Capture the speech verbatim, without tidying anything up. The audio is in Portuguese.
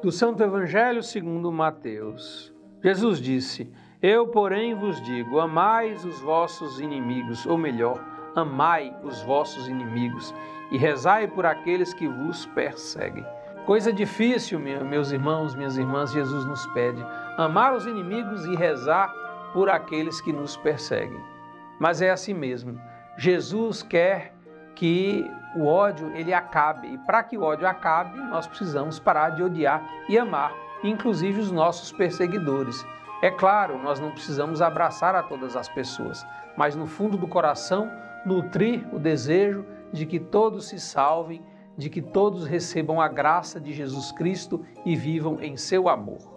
Do Santo Evangelho segundo Mateus. Jesus disse: Eu, porém, vos digo, amai os vossos inimigos, ou melhor, amai os vossos inimigos e rezai por aqueles que vos perseguem. Coisa difícil, meus irmãos, minhas irmãs, Jesus nos pede, amar os inimigos e rezar por aqueles que nos perseguem. Mas é assim mesmo, Jesus quer que o ódio ele acabe, e para que o ódio acabe, nós precisamos parar de odiar e amar, inclusive os nossos perseguidores. É claro, nós não precisamos abraçar a todas as pessoas, mas no fundo do coração, nutrir o desejo de que todos se salvem, de que todos recebam a graça de Jesus Cristo e vivam em seu amor.